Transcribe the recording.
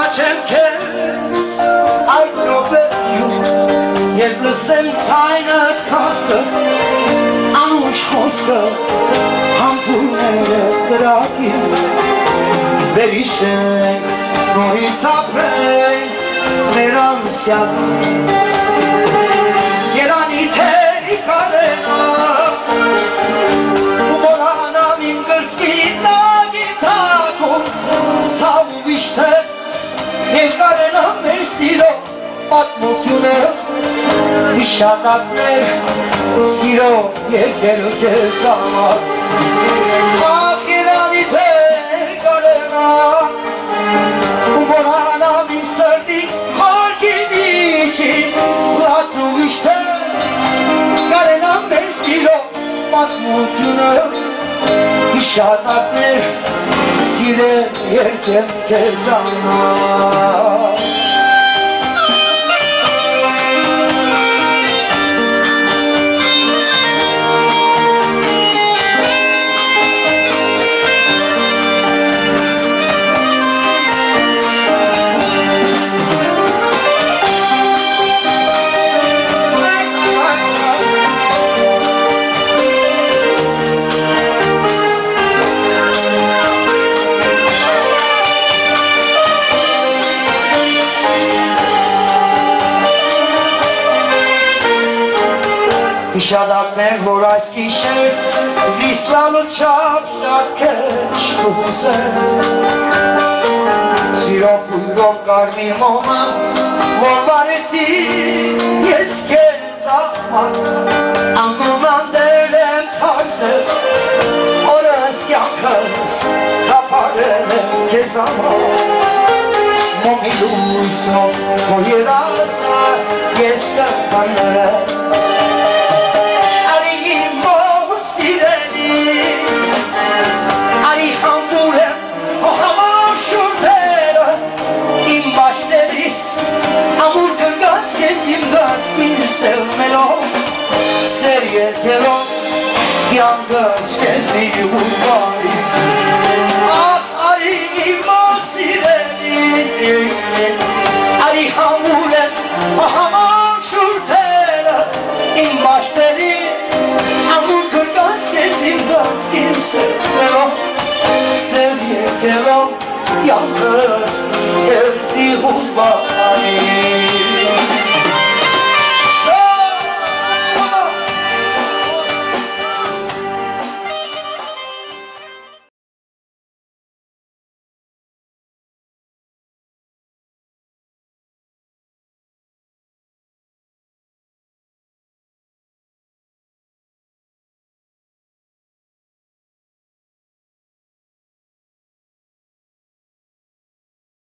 Կկաչեմ քեզ այդ րոպեում երբ լսեմ ցայնդ քասը անուշ խոսքը համբուրները կրակին վերիշենք նորից ապրենք մեր անցյալը երանի թերի կարենա ու մորանամ իմ գրծքի տագին թակում ցավ ու վիշտեր երկարենամ մեր սիրո պատմությունը հիշատակներ սիրո երկերը քեզ համար ախ երանի թեր կարենամ ու մորանամ իմ սրտի խորքի միջին լաց ու վիշտեր կարենամ մեր սիրո պատմությունը հիշատակներ սիրո երկեր քեզ համար Հիշադակներ, որ այս գիշեր զիսլալու չապ շատ քեջ կուզեմ Սիրով ուրով կարմիր մոմը, որ բարեցի ես քեզ աղմար Անգուլանդել եմ թարցել, օրս կյանքս թապարել եմ քեզ համար Մոմի լույսով, որ երասա ես կխանրել Արի համբուր եմ հո համար շուրթերը իմ բաշտելից ամուր կրգած կեզ իմ գացքին սեղմելով սեր երկելով կյանքս կեզ մի հուվարի ախ արի իմ սիրելի Արի համբուր եմ հո համար շուրթերը իմ բաշտելից ամուր կրգած կեզ իմ գացքին սեղմելով Սեր երկելով յանքս կեզի հուվարի